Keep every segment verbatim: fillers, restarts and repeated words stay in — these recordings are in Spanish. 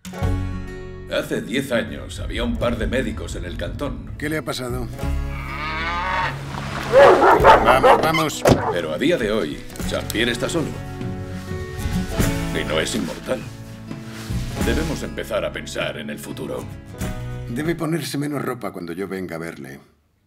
Hace diez años había un par de médicos en el cantón. ¿Qué le ha pasado? Vamos, vamos. Pero a día de hoy, Jean-Pierre está solo. Y no es inmortal. Debemos empezar a pensar en el futuro. Debe ponerse menos ropa cuando yo venga a verle.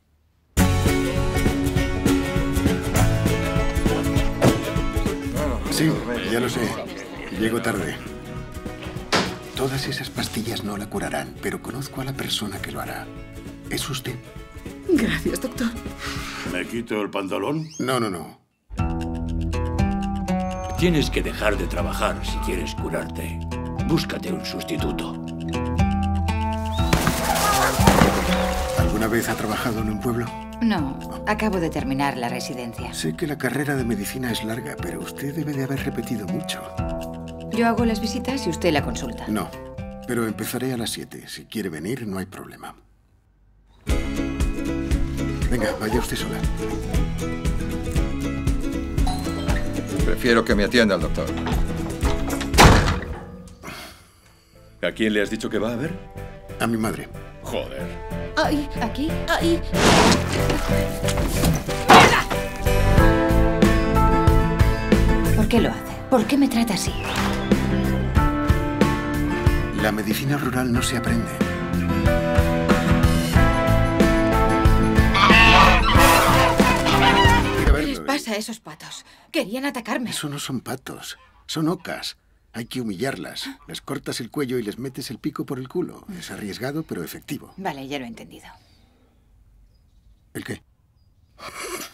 Sí, ya lo sé. Llego tarde. Todas esas pastillas no la curarán, pero conozco a la persona que lo hará. Es usted. Gracias, doctor. ¿Me quito el pantalón? No, no, no. Tienes que dejar de trabajar si quieres curarte. Búscate un sustituto. ¿Alguna vez ha trabajado en un pueblo? No, acabo de terminar la residencia. Sé que la carrera de medicina es larga, pero usted debe de haber repetido mucho. Yo hago las visitas y usted la consulta. No, pero empezaré a las siete. Si quiere venir, no hay problema. Venga, vaya usted sola. Prefiero que me atienda el doctor. ¿A quién le has dicho que va a ver? A mi madre. Joder. Ay, aquí. Ay. ¿Por qué lo hace? ¿Por qué me trata así? La medicina rural no se aprende. ¿Qué les pasa a esos patos? Querían atacarme. Eso no son patos, son ocas. Hay que humillarlas. Les cortas el cuello y les metes el pico por el culo. Es arriesgado, pero efectivo. Vale, ya lo he entendido. ¿El qué?